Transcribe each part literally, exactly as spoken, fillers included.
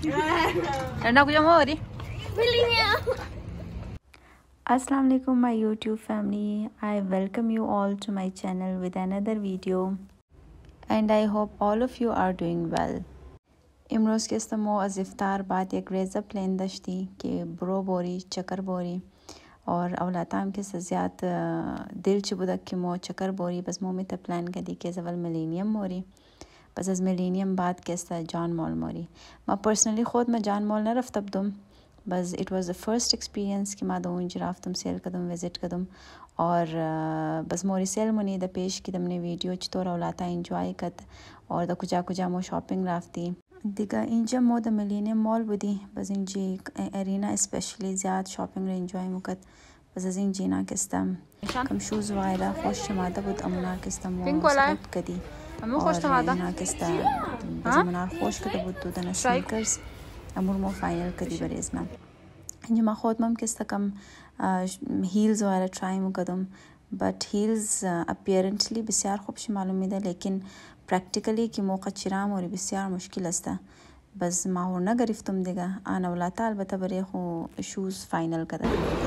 Rana kuja mau di? Millennium. Assalamu alaikum my YouTube family. I welcome you all to my channel with another video and I hope all of you are doing well. امروز که استمو از افطار بعد یک ریزه پلین داشتی که برو بوری چکر بوری और अवलाताम के सज़ियात दिल चुबुदक कि मो चक्कर बोरी बस मो में त प्लान कदी के जवल मिलेनियम मोरी बस از मिलेनियम बाद के सा जॉन मॉल मोरी मैं पर्सनली ख़ुद मैं जॉन मॉल न रफ्त दुम बस it was the first experience कि मैं दोन जराफ्तम सेल कदम विजिट कदम और बस मोरी सेल मुनी द पेश की दमने वीडियो चतोर अवलाता एंजॉय कद और द कुजा कुजा मो शॉपिंग राफ्ती दिगा इंजा मो द मिलेनियम मॉल बुदी बस इंजी एरिना स्पेशली ज़्यादा शॉपिंग रे एंजॉय मुकत बस از این جینا کستم کم شوز وایرا خوش شماده بود امونا کستم و سلوت کدی امو خوش شماده اینا کستا بس امونا خوش کده بود دو دن سنیکرز امور مو فاینل کدی بریز من اینجا ما خود مم کستا کم هیلز وایرا ترای مکدم بٹ هیلز اپیرنتلی بسیار خوب معلوم میده لیکن پرکتیکلی که موقع چرام وری بسیار مشکل است بس ما هو نه گرفتم دیگه آن اولاد البته برای خو شوز فاینل کرده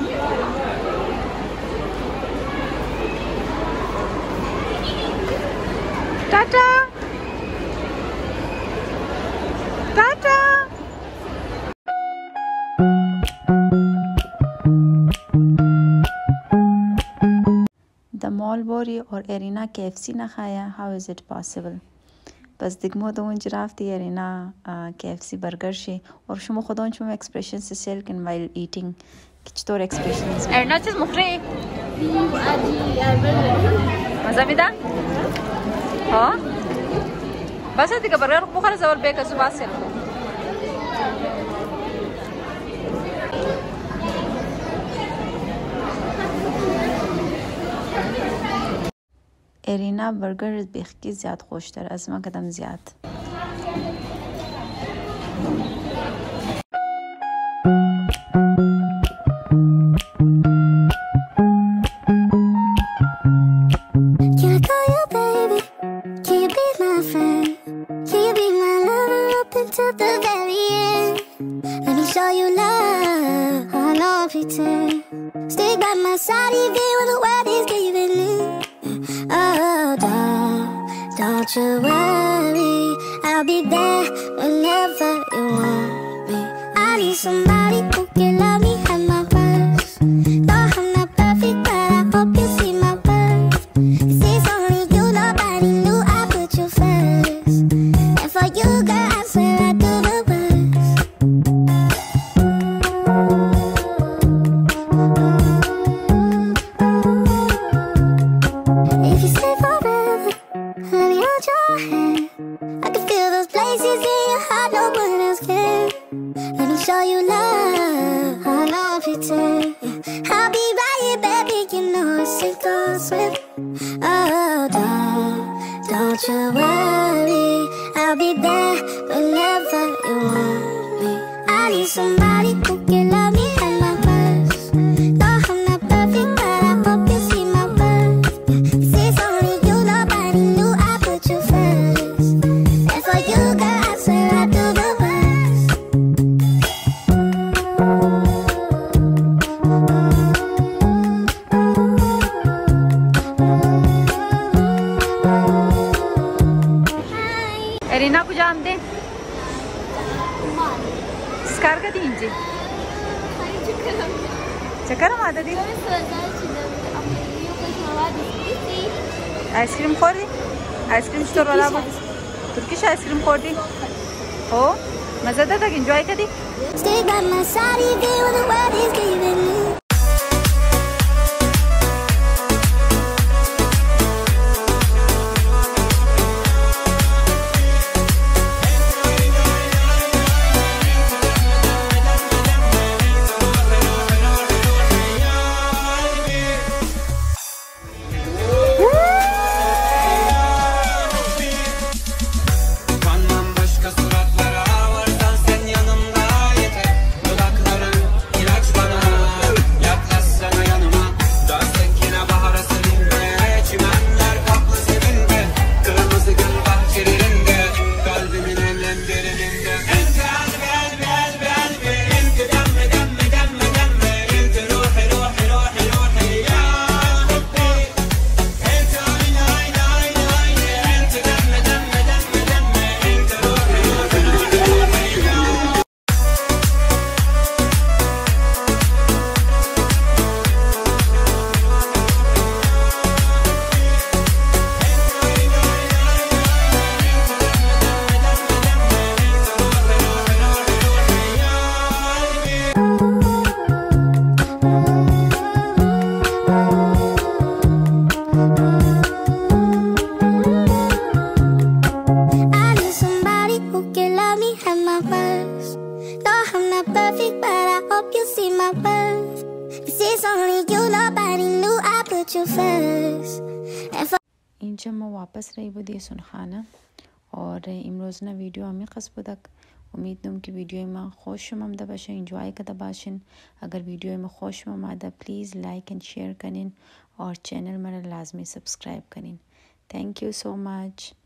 टाटा टाटा द मॉल बोरी और एरिना केएफसी ना खाया हाउ इज इट पॉसिबल बस दिगमो दोन जराफ्ती एरिना केएफसी बर्गर शे और शुमो खुदों शुमो एक्सप्रेशन से सेल कैन वाइल ईटिंग किचतोर एक्सप्रेशंस एरिना चीज मुखरे मजा मिदा ها بس دیگه برگر بخوره زول بیک از واسه एरिना बर्गर बेखी ज़्यादा खुश तर از ما قدم زیاد to the very end. Let me show you love. I don't pretend. Stick by my side even when the world is giving in. Oh, don't, don't you worry. I'll be there whenever you want me. I need somebody who can love me at my worst. No, I'm not perfect, but I hope you see my worth. 'Cause it's only you, nobody knew I put you first. And for you, girl, I swear I do the best. If you stay forever, let me hold your hand. I can feel those places in your heart no one else can. Let me show you love, I don't pretend. I'll be right here, baby, you know it's sink or swim. Oh, don't, don't you worry. I'll be there whenever you want me. I need somebody who can love me at my worst. No, I'm not perfect, but I hope you see my worth. 'Cause it's only you, nobody knew I put you first. And for you, girl, I swear I do the best. Arena को जाम दे scar का तीन जी चक्कर माता दी ice cream खोर दी ice cream store वाला वो Turkish ice cream खोर दी हो मज़ेदार था एंजॉय कर दी Stay by my side even when the world is giving in. not perfect, but I hope you see my worth. This is only you, nobody knew I put you first. And for اینجا ما واپس رای بودی سنخانه اور امروز نه ویدیو همی قصد بودک. امید دارم که ویدیوی من خوش آمده باشه، انجوای کرده باشین. اگر ویدیوی من خوش آمده پلیز لایک اند شیر کنین اور چینل مرا لازمی سبسکرایب کنین. Thank you so much.